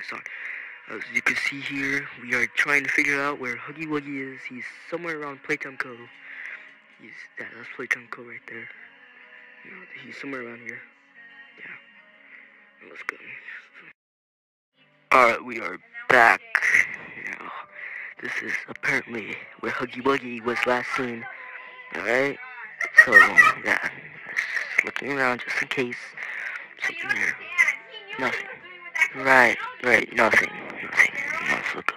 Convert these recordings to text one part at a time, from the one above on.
this on. As you can see here, we are trying to figure out where Huggy Wuggy is. He's somewhere around Playtime Cove. That's Playtime Cove right there. You know, he's somewhere around here. Yeah. Let's go. Alright, we are back. Now, this is apparently where Huggy Wuggy was last seen. Alright? So, yeah. Just looking around just in case. Something here. Nothing. Right, nothing. Let's look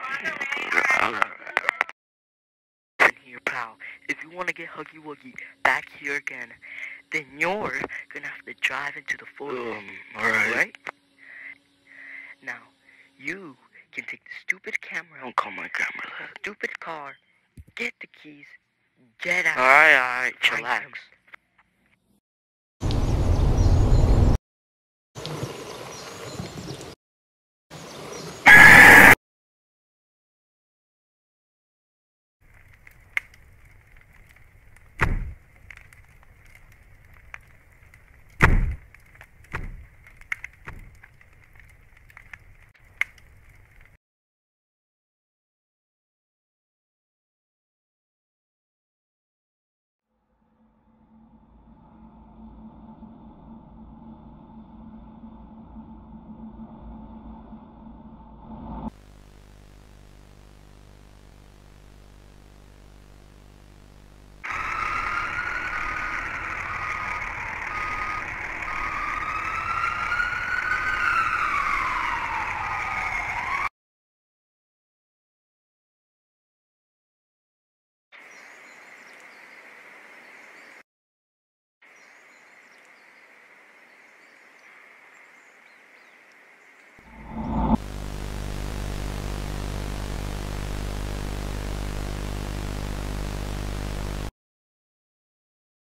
Listen here, pal. If you want to get Huggy Wuggy back here again, then you're gonna have to drive into the forest. Alright. Right? Now, you can take the stupid camera. Don't call my camera that. Stupid car. Get the keys. Get out. Alright. Chillax.